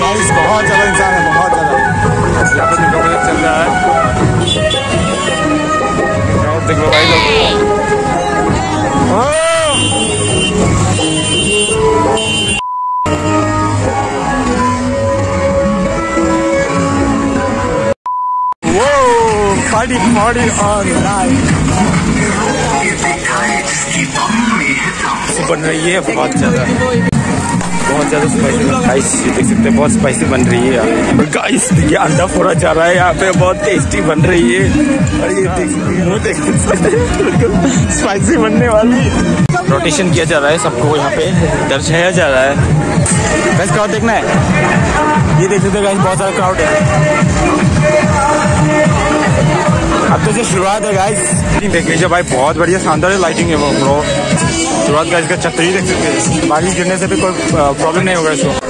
Guys बहुत ज्यादा इंसान है, बहुत ज्यादा। यहाँ पे दुर्गा पूजा चल रहा है, देख लो भाई लोग। Party all night। बन रही है बहुत ज्यादा स्पाइसी। गाइस ये देख सकते हैं बहुत स्पाइसी बन रही है यार। गाइस ये अंडा फोड़ा जा रहा है यहाँ पे, बहुत टेस्टी बन रही है। और ये देख स्पाइसी बनने वाली। रोटेशन किया जा रहा है सबको, यहाँ पे दर्शाया जा रहा है। गाइस क्राउड देखना है, ये देख सकते हैं गाइस बहुत सारा क्राउड है। अब तो जो शुरुआत है गाइस, देख लीजिए भाई बहुत बढ़िया शानदार लाइटिंग है वो ब्रो। शुरुआत का इसका छतरी देख सकते हैं, बारिश गिरने से भी कोई प्रॉब्लम नहीं होगा इसको।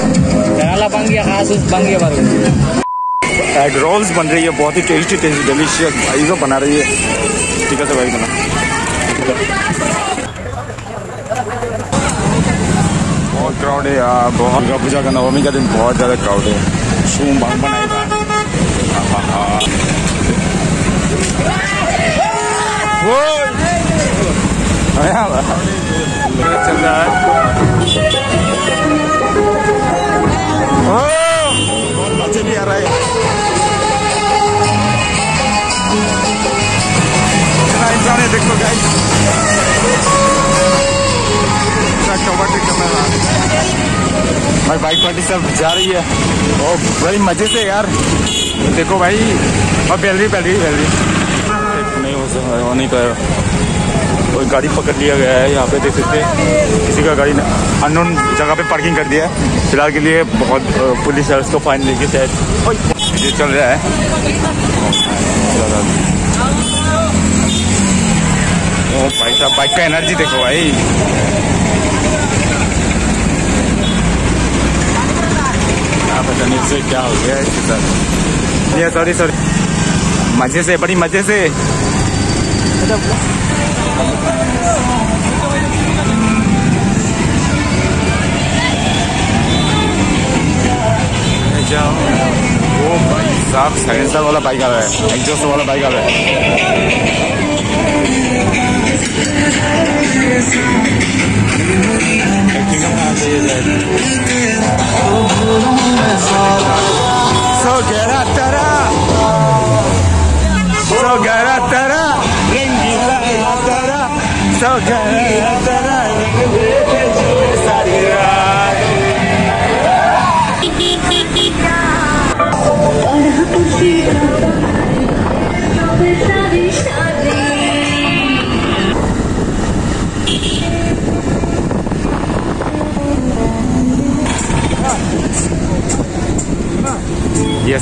एग रोल्स बन रही है, बहुत ही टेस्टी डिलीशियस भाई को बना रही है। ठीक है तो भाई बना। बहुत क्राउड है यार, बहुत। दुर्गा पूजा का नवमी का दिन बहुत ज्यादा क्राउड है। शूम बांग बनाएगा चल रहा है। बहुत मजे भी आ रहा है। इतना इंसान है देखो गाइस। भाई बाइक पार्टी सब जा रही है और बड़ी मजे से यार। देखो भाई, और बैल रही नहीं हो नहीं पाएगा। कोई गाड़ी पकड़ लिया गया है यहाँ पे, देख सकते हैं किसी का गाड़ी अननोन जगह पे पार्किंग कर दिया है। फिलहाल के लिए बहुत पुलिस है, उसको फाइन लेके शायद ये चल रहा है। ओ भाई साहब बाइक का एनर्जी देखो भाई। पता नहीं से क्या हो गया इसके साथ। ये सॉरी मजे से, बड़ी मजे से। जाओ वो भाई साहब साइलेंसर वाला बाइक आ रहा है, एग्जॉस्ट वाला बाइक आ रहा है। सो गहरा तेरा रंगीला तेरा, सो गहरा तेरा सारी रात। Yes.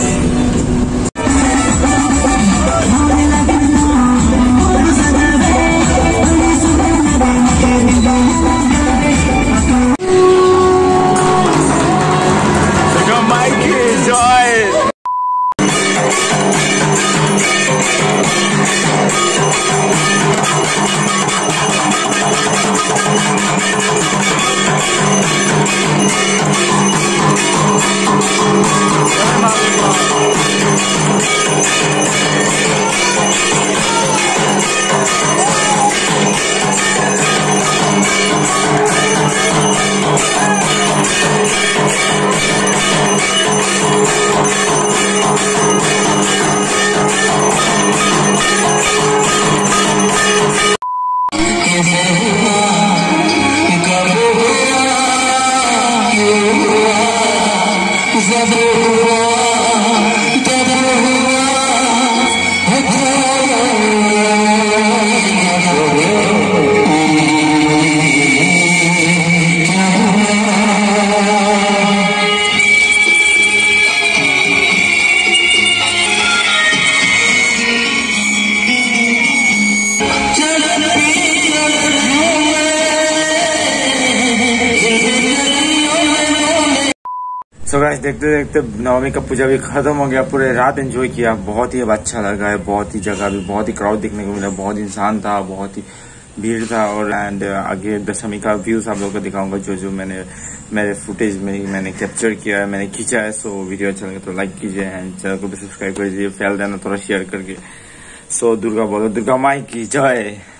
सो गाइस देखते देखते नवमी का पूजा भी खत्म हो गया। पूरे रात एंजॉय किया, बहुत ही अच्छा लगा है। बहुत ही जगह भी, बहुत ही क्राउड देखने को मिला, बहुत इंसान था, बहुत ही भीड़ था। और एंड आगे दशमी का व्यूज आप लोगों को दिखाऊंगा जो जो मैंने मेरे फुटेज में मैंने कैप्चर किया है, मैंने खींचा है। सो वीडियो अच्छा लगे तो लाइक कीजिए एंड चैनल को भी सब्सक्राइब कीजिए, फैल देना थोड़ा शेयर करके। सो दुर्गा बोलो, दुर्गा माई की जय।